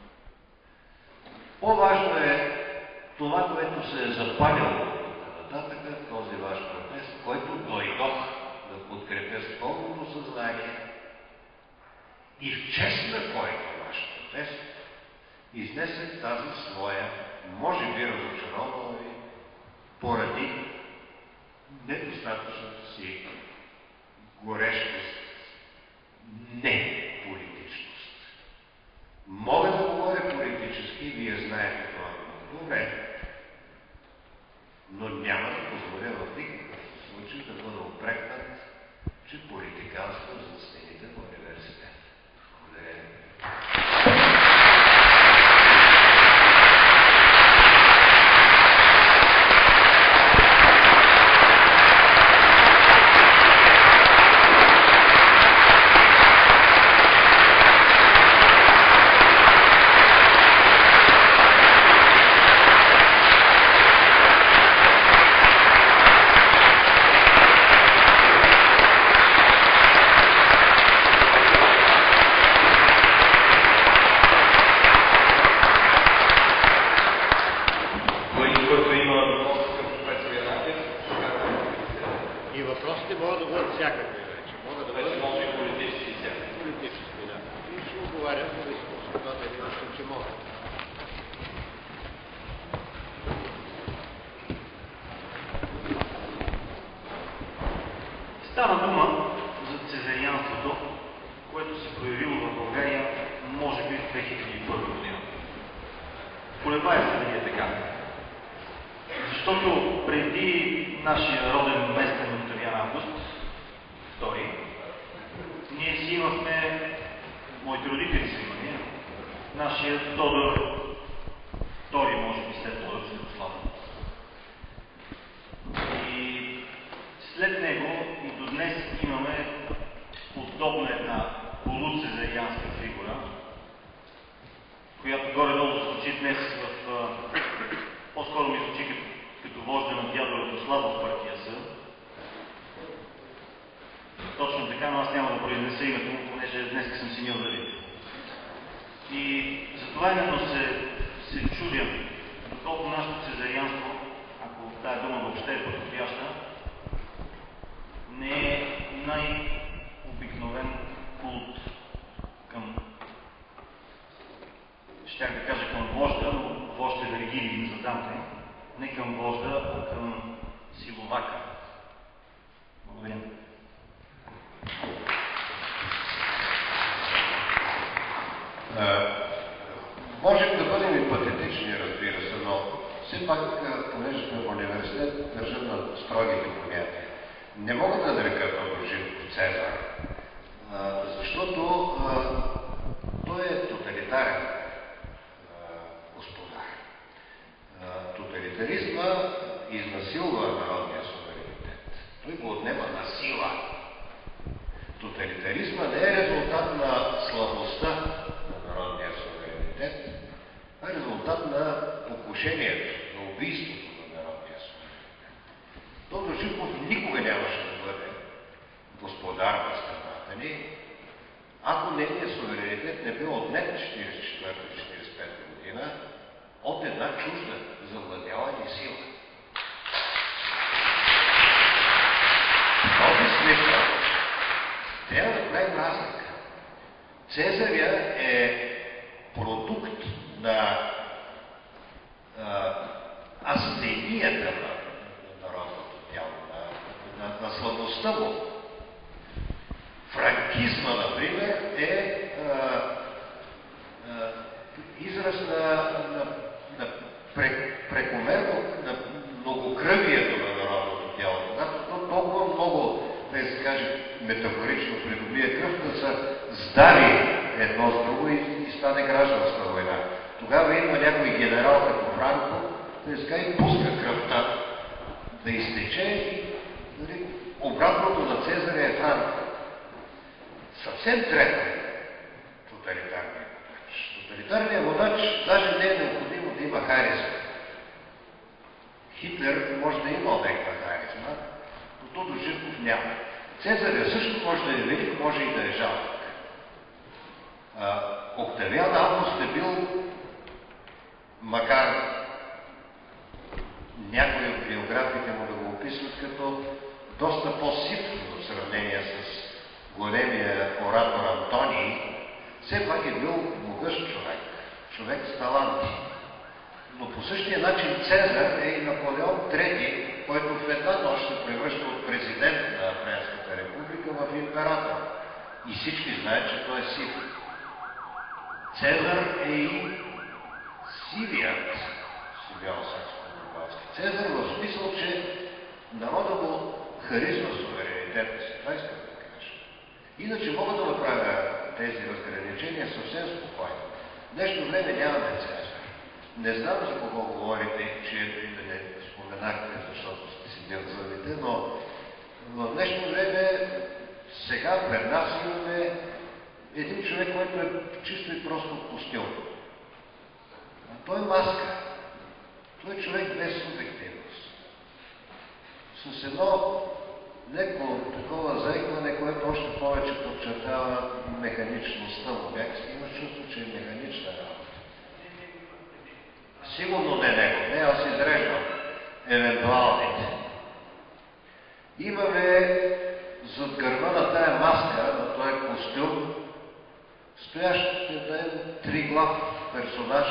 По-важно е това, което се е запалило от тук нататък, този ваш протест, който дойдох да подкрепя с пълното съзнание и в чест на който ваш протест изнесех тази своя, може би разочарована ви, поради недостатъчната си горещост, не политичност. Мога да говоря политически, вие знаете това много добре, но няма да позволя в никакъв случай да бъда упрекнат, че политиканство за стените на университета. Благодаря ви. Става дума за цезарианството, което се проявило в България, може би в 2001 година. Колебая се дали е така. Защото преди нашия роден местен Октавиан Август, II, ние си имахме, моите родители са имали, нашия Тодор II, може би след Тодор Светослав. И след него и до днес имаме подобна една полуцезарианска фигура, която горе-долу звучи днес по-скоро ми звучи като вожда на дядо Радослава в партия Съ. Точно така, но аз няма да произнеса името му, понеже днес съм си мил да видя. И затова именно се чудя, доколко нашето цезарианство, ако тая дума въобще е подходяща, не е най-обикновен култ към щях да кажа към вожда, но вожд е Вергилий за Данте. Не към вожда, а към силовака. Благодаря. Можем да бъдем и патетични, разбира се, но все пак, понеже сме в университет, държа на строгите понятия. Не мога да нарека Тодор Живков Цезар, защото той е тоталитарен господар. Тоталитаризма изнасилва народния суверенитет. Той го отнема на сила. Тоталитаризма не е резултат на слабостта на народния суверенитет, а е резултат на покушението, на убийството на народния суверенитет. Тодор Живков никога нямаше да бъде господар на страната ни, ако нейният суверенитет не бил отнет в 1944-1945 година от една чужда завладяла ни сила. В този смисъл трябва да правим разлика. Цезаря е продукт на астенията на народното тяло, на слабостта му. Франкизма, например, е израз на прекомерно, на многокръвието на народното тяло. Когато то толкова много, да се каже, метафорично придобие кръв, да се сдари едно с друго и стане гражданска война. Тогава има някой генерал като Франко, да се каже, пуска кръвта да изтече и обратното на Цезаря е Франко. Съвсем трето тоталитарният водач. Тоталитарният водач даже не е необходимо да има харизма. Хитлер може да има някаква харизма, но Тодор Живков няма. Цезаря също може да е велик, може и да е жалък. Октавиан Август е бил, макар някои от биографите му да го описват като доста по-сив в сравнение с големия оратор Антоний, все пак е бил могъщ човек, човек с таланти. Но по същия начин Цезар е и Наполеон III, който в една нощ се превръща от президент на Френската република в император. И всички знаят, че той е сив. Цезар е и сивият Симеон Сакскобургготски. Цезар в смисъл, че народа му харизма суверенитета си. Това искам да кажа. Иначе мога да направя тези разграничения съвсем спокойно. В днешно време нямаме Цезар. Не знам за кого говорите, че и да не споменахте, защото сте си дързавите, но в днешно време сега пред нас имаме един човек, който е чисто и просто костюм. А той е маска. Той е човек без субективност. С едно леко такова заигване, което още повече подчертава механичността му. Някакси имаш чувство, че е механична работа. Сигурно не него. Не, аз изреждам евентуалните. Имаме зад гърба на тая маска, на този костюм, стоящ един триглав персонаж,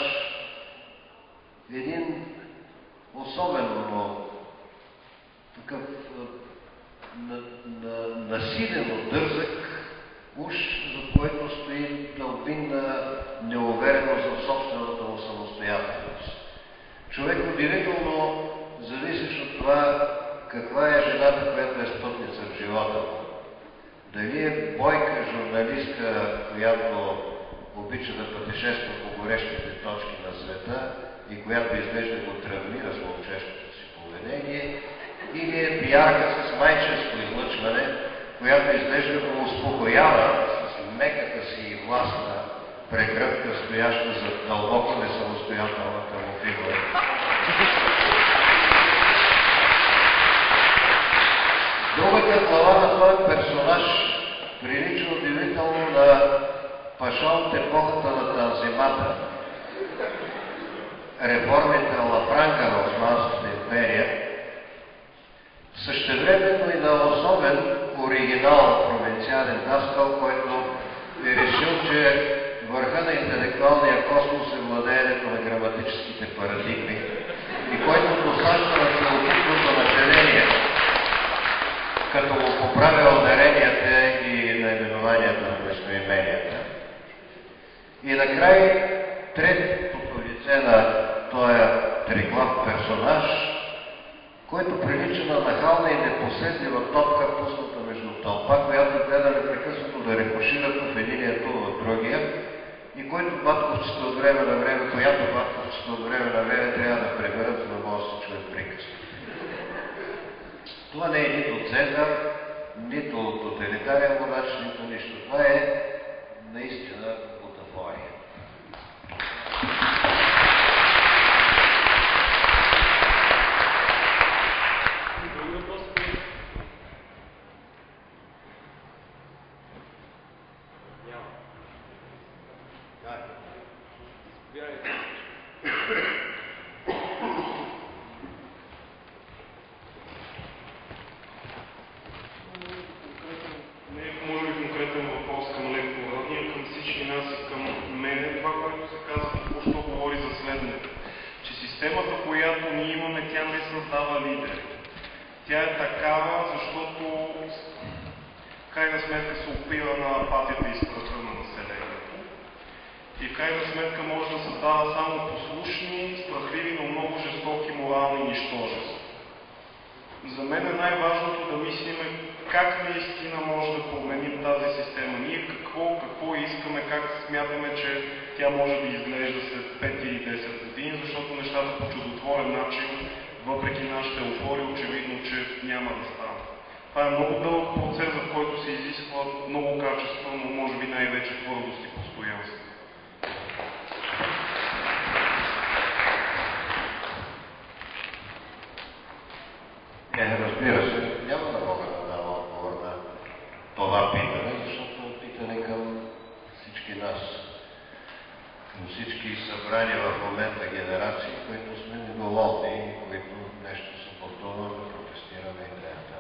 един особено такъв насилено дързък уж, за което стои дълбинна неувереност в собствената му самостоятелност. Човек удивително зависиш от това каква е жената, която е спътница в живота му. Дали е бойка, журналистка, която обича да пътешества по горещите точки на света и която изглежда го травмира с момчешкото си поведение, или е пиарка с майчинско излъчване, която изглежда го успокоява с меката си и властна прегръдка, стояща за дълбоко несамостоятелната му фигура. Другата глава на този персонаж прилича удивително на паша от епохата на Танзимата. Реформите на Лафранка на Османската империя, същевременно и на особен оригинал провинциален даскал, който е решил, че върха на интелектуалния космос е накрай третото лице на този триглав персонаж, който прилича на нахална и непоседлива топка, пусната между тълпа, която гледа непрекъснато да рекошират в единия тул в другия, и който батковците от време на време, която батковците от време на време трябва да преберат, за да може да се чуят приказки. Това не е нито Цезар, нито тоталитарен водач, нито нищо. Това е наистина бутафория. За мен е най-важното да мислиме как наистина може да променим тази система. Ние какво искаме, как смятаме, че тя може да изглежда след 5 или 10 години, защото нещата по чудотворен начин, въпреки нашите еуфории, очевидно, че няма да стане. Това е много дълъг процес, в който се изисква много качество, но може би най-вече твърдост и постоянство. Разбира се, няма да мога да дам отговор на това питане, защото е питане към всички нас, към всички събрани в момента генерации, които сме недоволни и които нещо съботовно да протестираме и т.н.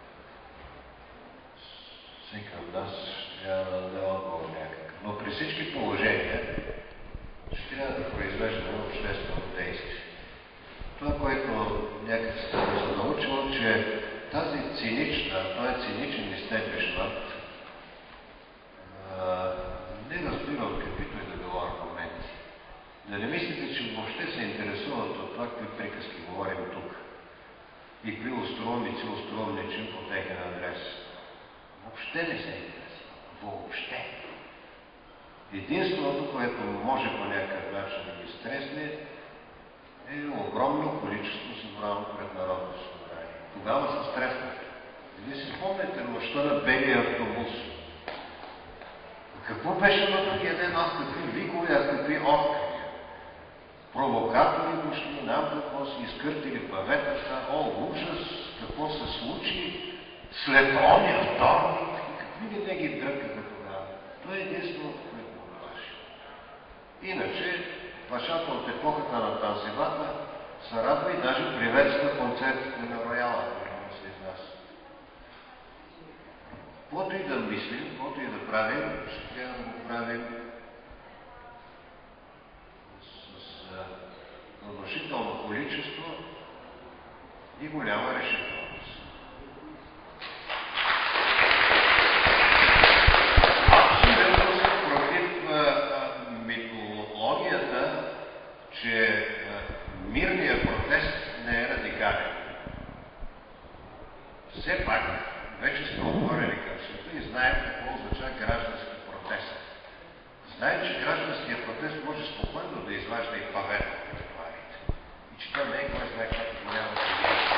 Всеки от нас трябва да даде отговор някакъв. Но при всички положения ще трябва да произвеждаме обществено действие. Това, което някак се научило, че тази цинична, този циничен изтеглишмент не разбира от каквито и да било аргументи. Да не мислите, че въобще се интересуват от това, какви приказки говорим тук и какви остроумници остроумничим по техен адрес. Въобще не се интересува. Въобще. Единственото, което може по някакъв начин да ги стресне, е огромно количество събрано пред Народното събрание. Тогава са стреснати. Вие си спомняте нощта на белия автобус. Какво беше на другия ден? Аз какви викове, аз какви открия. Провокатори дошли, нам какво си изкъртили паветата, ужас, какво се случи след ония вторник и какви ли не ги дръпиха тогава. Това е единственото, което го плаши. Иначе, пашата от епохата на танцевата се радва и даже приветства концертите на Рояла, които се изнасят. Каквото и да мислим, каквото и да правим, ще трябва да го правим с внушително количество и голяма решителност. Абсолютно съм против митологията, че мирният протест не е радикален. Все пак, вече сме отворени към света и знаем какво означава граждански протест. Знаем, че гражданският протест може спокойно да изважда и павета от тротуарите. И че това не е кой знае как голяма трагедия.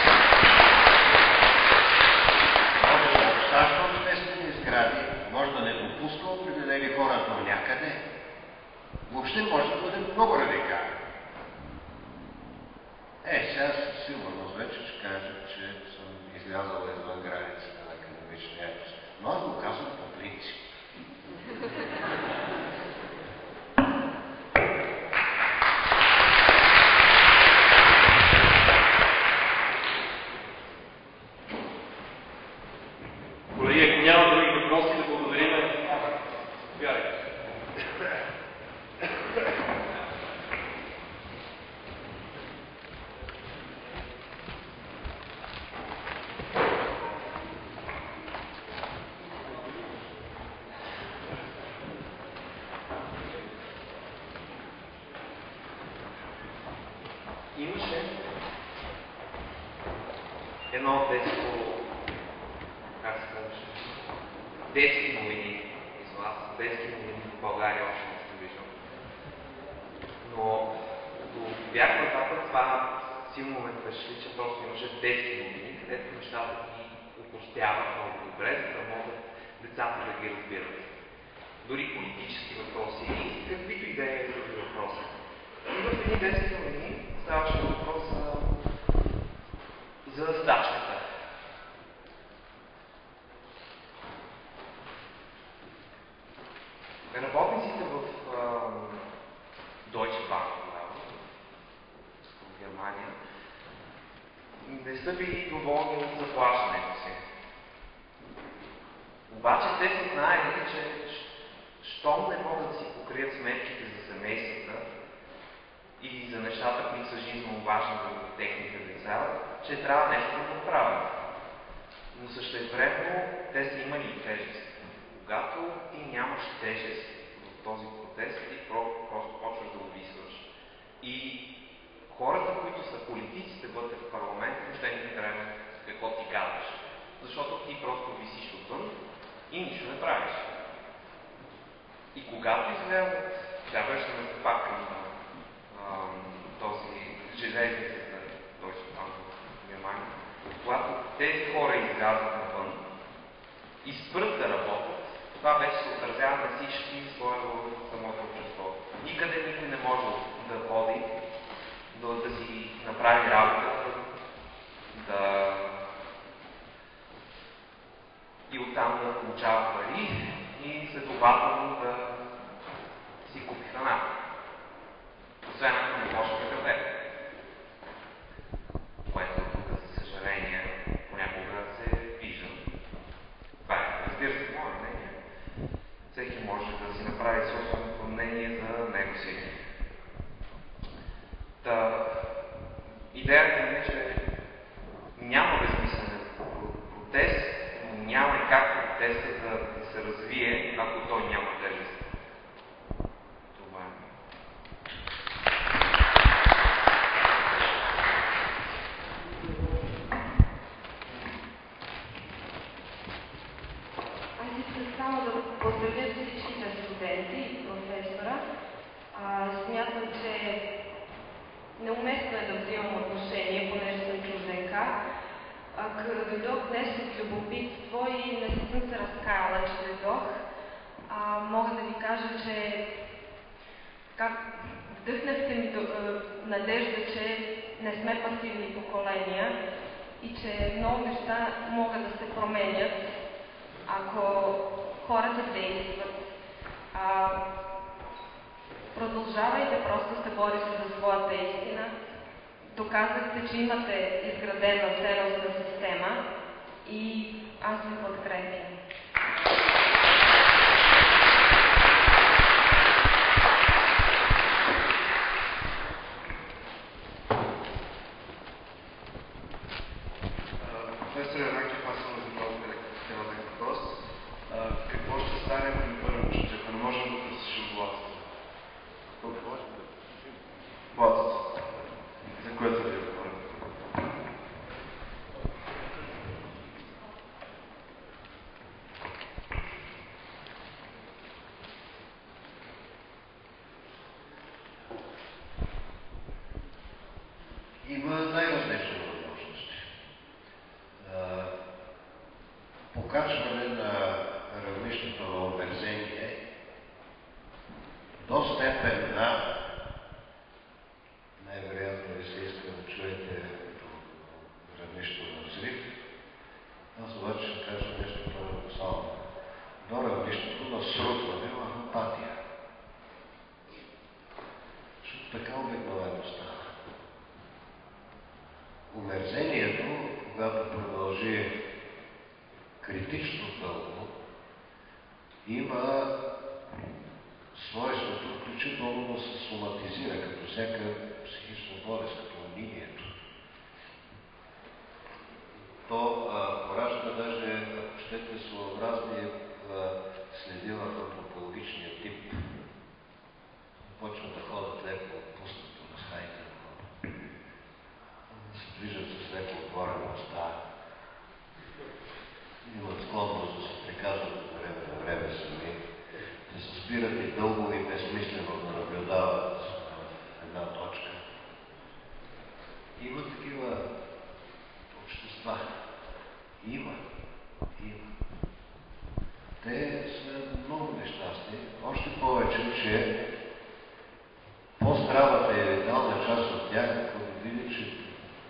Може да обсажда обществени сгради, може да не допуска определени хора до някъде. Въобще може да бъде много радикален. Сега със сигурност вече ще кажа, че съм излязъл извън границите на академичния етос. Но аз го казвам по принцип. Колеги, ако няма други въпроси, да благодарим. Вярвайте. имаше едно детско, как се казваше, детски новини излаз, детски новини в България още не се виждам. Но като бях на Запад, това силно ме впечатли, че просто имаше детски новини, където нещата ги опростяват много добре, за да могат децата да ги разбират. Дори политически въпроси и каквито и да е други въпроси. И в едни детски новини ставаше въпрос за стачката. Работниците в Deutsche Bank в Германия не са били доволни от заплащането си. Обаче те са знаели, че щом не могат да си покрият сметките за семействата и за нещата, които са жизненно важни за техните деца, че трябва нещо да го правят. Но същевременно те са имали и тежест. Когато ти нямаш тежест в този протест, ти просто почваш да увисваш. И хората, които са политиците вътре в парламента, въобще не трябва какво ти казваш. Защото ти просто висиш отвън и нищо не правиш. И когато излязат, сега връщаме се пак към този железница за Deutsche Bank в Германия, когато тези хора излязат навън и спрат да работят, това вече се отразява на всички слоеве в самото общество. Никъде никой не може да ходи, да си направи работа, и оттам да получава пари и следователно да си купи храна. Освен ако не може да граде. Което тук, за съжаление, понякога се вижда. Това е, разбира се, мое мнение. Всеки може да си направи собственото мнение за него си. Идеята е, че няма безсмислен протест, но няма и как протестът да се развие, ако той няма тежест. Това е. Аз искам само да поздравя всичките студенти и професора. Смятам, че неуместно е да взимам отношение, понеже съм чужденка. Като дойдох днес от любопитство и не съм се разкаяла, че дойдох, мога да ви кажа, че вдъхнахте ми надежда, че не сме пасивни поколения и че много неща могат да се променят, ако хората действат. Продължавайте просто да се борите за своята истина. Доказахте, че имате изградена ценностна система и аз ви подкрепям. Професор Янакиев, аз съм разбрал темата въпрос. Какво ще стане, ако ни първим чути, ако не можем да пресушим блатото? Какво може да пресушим? Блатото. За което ви говоря? Има най-различни възможности. Покачване на равнището на омерзение до степен на, най-вероятно ви се иска да чуете равнището на взрив, аз обаче ще кажа нещо парадоксално. До равнището на срутване в апатия. Защото така обикновено става. Омерзението, когато продължи критично дълго, има свойството, включително да се соматизира, като всяка психична болест, като унинието. То поражда даже, ако щете, своеобразни следи в антропологичния тип. Почва да ходят леко отпуснато на стаите на хора.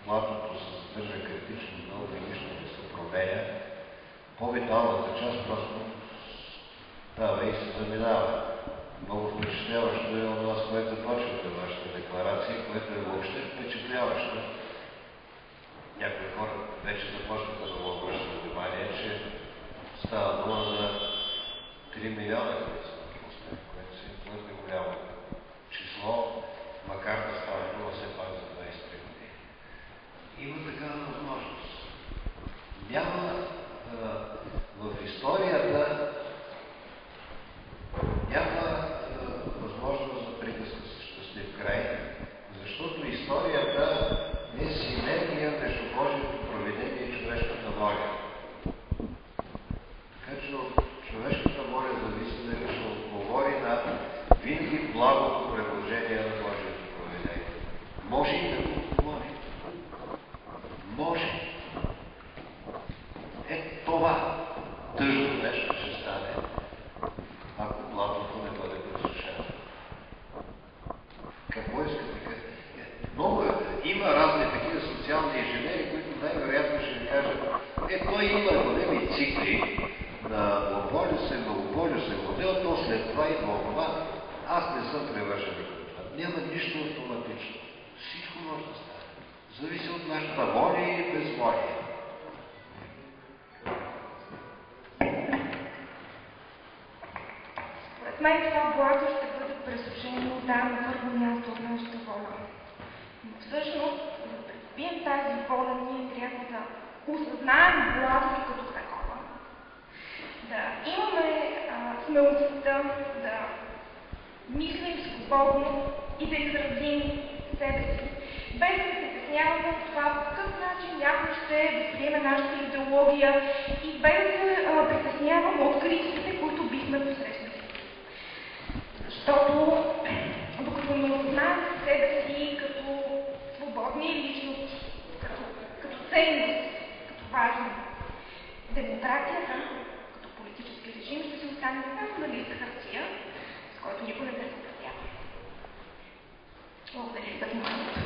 платното се задържа критично дълго и нищо не се променя, по-виталната част просто става и се заминава. Много впечатляващо е от вас, което започвате вашата декларация, което е въобще впечатляващо. Някои хора вече започнаха да му обръщат внимание, че става дума за 3 милиона, което си е твърде голямо число, макар да става дума все пак за 23 години. Има такава възможност. Няма в историята няма възможност за приказка с щастлив край, защото историята е синергия между Божието провидение и човешката воля. Така че от човешката воля зависи дали ще отговори на винаги благото предложение на Божието провидение. Може и да го отговори. Може. Това тъжно нещо ще стане, ако благото не бъде пресушено. Какво искате? Много има разни такива социални инженери, които най-вероятно ще ви кажат, той има големи цикли на многополюсен модел, то след това идва това. Аз не съм привържен към това. Няма нищо автоматично. Всичко може да стане. Зависи от нашата воля или безволие. Според мен това благо ще бъде пресушено, да, на първо място от нашата воля. Но всъщност, за да придобием тази воля, ние трябва да осъзнаем благото като такова. Да имаме смелостта да мислим свободно и да изразим себе си, без да се притесняваме от това по какъв начин някой ще възприеме нашата идеология и без да се притесняваме от критиките, които бихме посрещнали. Защото докато не осъзнаем себе си като свободни личности, като ценност, като важно, демокрацията, като политически режим ще се остане само на лист хартия, с който никой не се съгласява. Благодаря ви за вниманието.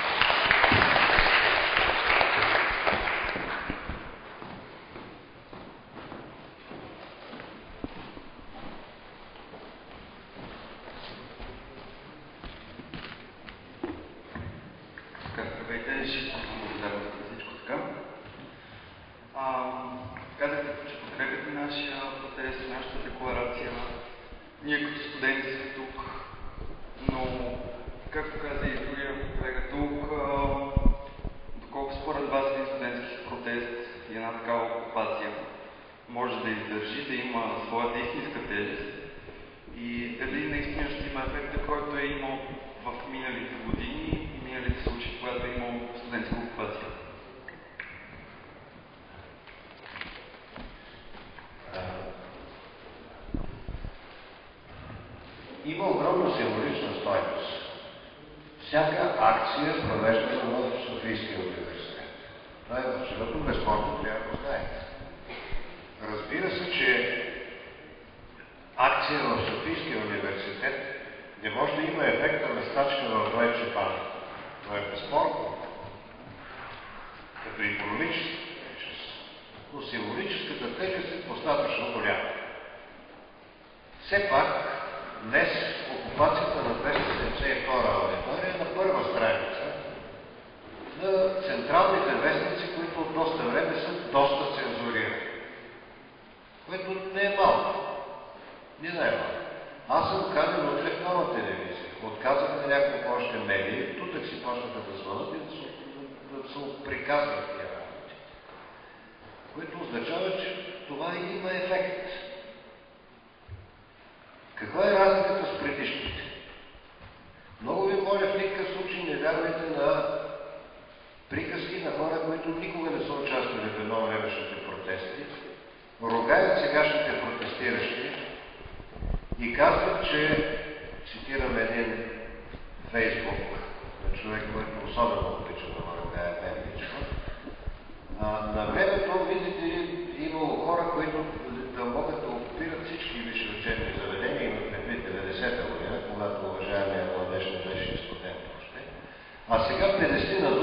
Здравейте, ще благодаря за всичко така. Казахте, че подкрепяте нашия протест, нашата декларация. Ние като студенти сме тук, но, както каза и другия колега тук, доколко според вас един студентски протест и една такава окупация може да издържи, да има своята истинска тежест и дали наистина ще има ефекта, който е имал в миналите години, миналите случаи, когато е имал студентска окупация. Има огромна символична стойност. Всяка акция, провеждана в Софийския университет. Това е абсолютно безспорно, трябва да го знаете. Разбира се, че акция в Софийския университет не може да има ефекта на стачка в Deutsche Bahn. Това е безспорно. Като икономическа тежест. Но символическата тежест е достатъчно голяма. Все пак, днес окупацията на 272 аудитория на първа страница на централните вестници, които от доста време са доста цензурирани. Което не е малко. Не е малко. Аз съм канен утре в Нова телевизия. Отказах на няколко още медии, тутък си почнаха да звънат и да се приказват тия работи. Което означава, че това има ефект. Каква е разликата с предишните? Много ви моля, в никакъв случай не вярвайте на приказки на хора, които никога не са участвали в едновремешните протести, ругаят сегашните протестиращи и казват, че, цитирам един Фейсбук на човек, който особено обича да ме ругае мен лично, на времето, видите ли, имало хора, които да могат да окупират всички висши учебни заведения, имат предвид 90-та година, когато уважаемия младеж не беше студент още, а сега 50 на души окупират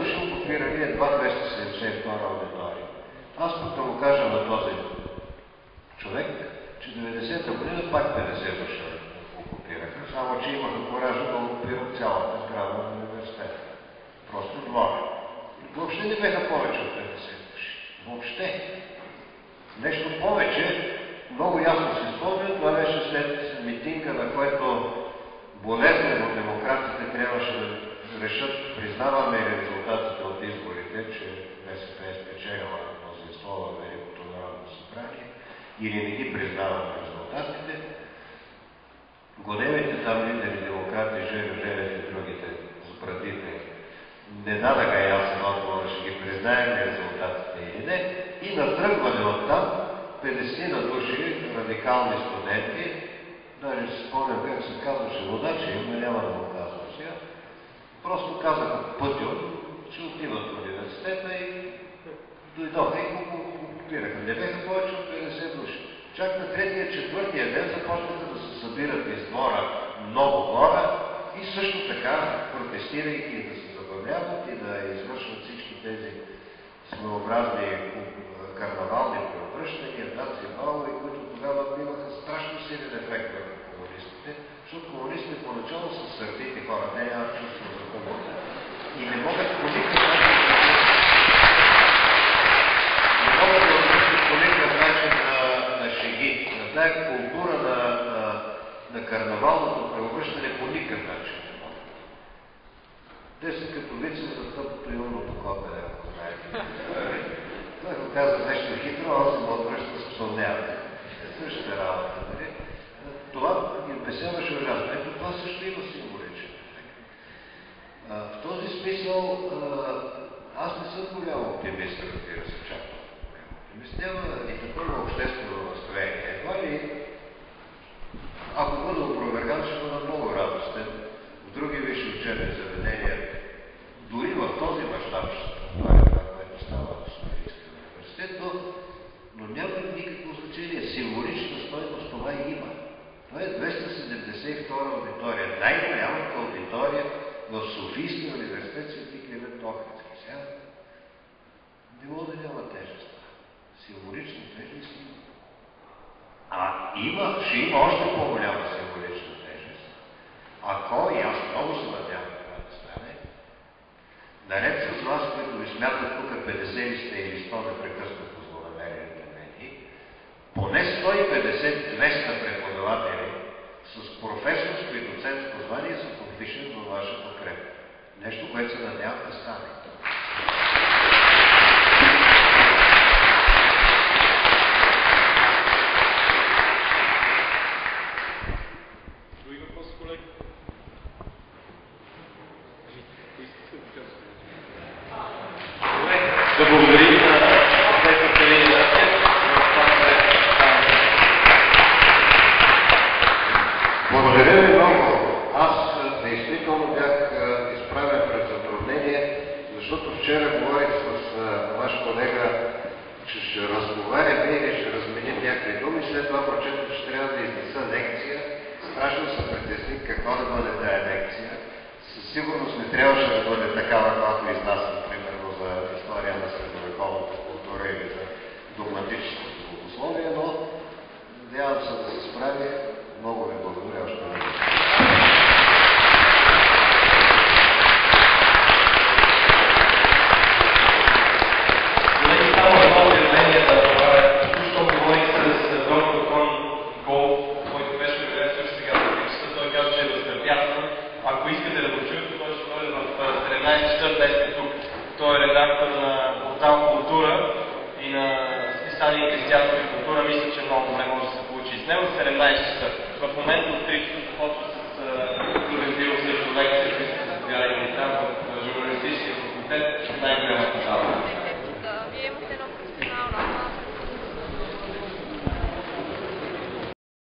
окупирали едва 272 аудитория. Аз пък да му кажа на този човек, че 90-та година пак 50 души окупираха, само че имаха коража да окупират цялата сграда на университета. Просто двора. Въобще не бяха повече от 50 души. Въобще. Нещо повече, много ясно се спомня, това беше след митинга, на който болезнено демократите трябваше да решат, признаваме резултатите от изборите, че БСП е спечелила мнозинство в Великото народно събрание, или не ги признаваме резултатите. Големите там лидери демократи, Желю Желев и другите сбрадите, не дадаха ясен отговор, ще ги признаем ли резултатите или не, и натръгване от там 50 на души радикални студенти, даже си спомням как се казваше водачи, но няма да го казвам сега, просто казаха пътю, че отиват в университета и дойдоха и го окупираха. Не бяха повече от 50 души. Чак на третия, четвъртия ден започнаха да се събират из двора много хора и също така, протестирайки и да се забавляват и да извършват всички тези своеобразни карнавални преобръщания, даци и балове, които тогава имаха страшно силен ефект върху комунистите, защото комунистите поначало са сърдити хора, те нямат чувство за хумор и не могат по никакъв начин на шеги, на тая култура на карнавалното преобръщане по никакъв начин не могат. Те са като вици за тъпото и умното копеле, ако знаете. Той го каза нещо хитро, а аз се му отвръща с псалняване. Същата работа, нали? Това ги обясняваше ужасно. Ето това също има символичен ефект. В този смисъл аз не съм голям оптимист, разбира се, чак голям оптимист. Няма и такова обществено настроение. Едва ли, ако бъда опроверган, ще бъда много радостен. В други висши учебни заведения, дори в този мащаб, това е това, което става в Софийския университет, но няма никакво значение. Символична стойност това има. Това е 272 аудитория. Най-голямата аудитория в Софийския университет Свети Климент Охридски. Сега не мога да няма тежест. Символична тежест има. Ще има още по-голяма символична тежест. Ако, и аз много се надявам това да стане, наред с вас, които ви смятат тук 50 или 100 непрекъснато злонамерените медии, поне 150-200 преподаватели с професорско и доцентско звание са подпишени във ваша подкрепа. Нещо, което се надявам да стане. Да благодарим на професор Калин Растев. Благодаря ви много. Аз действително бях изправен пред затруднение, защото вчера говорих с ваш колега, че ще разговаряме или ще разменим някакви думи. След това прочетох, че трябва да изнеса лекция. Страшно се притесних каква да бъде тая лекция. Със сигурност не трябваше да бъде такава, когато изнасям, примерно, за история на средновековната култура или за догматическото богословие, но надявам се да се справя.